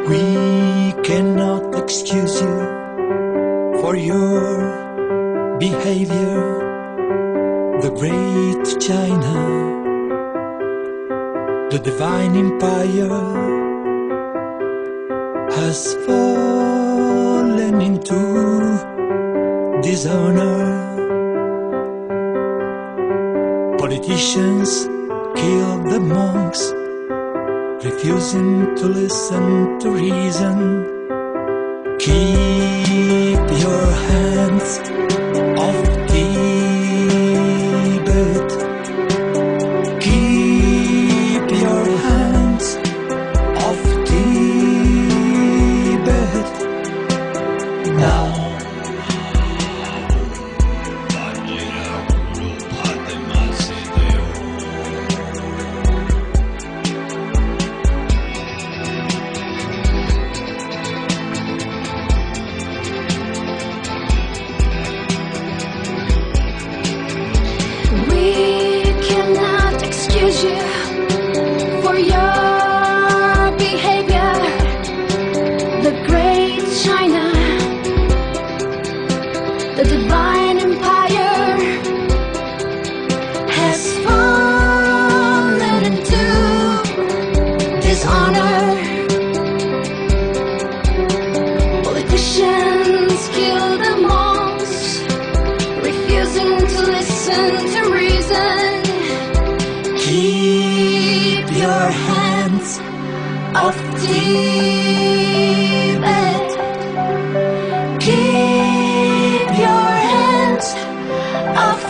We cannot excuse you for your behavior. The great China, the divine empire, has fallen into dishonor. Politicians kill the monks, refusing to listen to reason. Keep your hands off Tibet. Keep your hands off Tibet. Now. For your behavior, the great China, the divine empire, has fallen into dishonor. Politicians kill the monks, refusing to listen to reason. Keep your hands off Tibet. Keep your hands off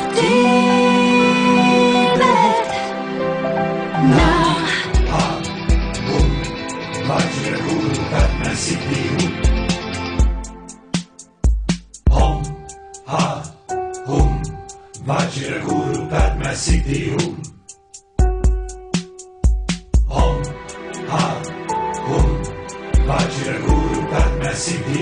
Tibet. Now. Hum, Vajra Guru Padma Siddhi Hum. Hum, Vajra Guru Padma Siddhi Vajra Guru Padma Siddhi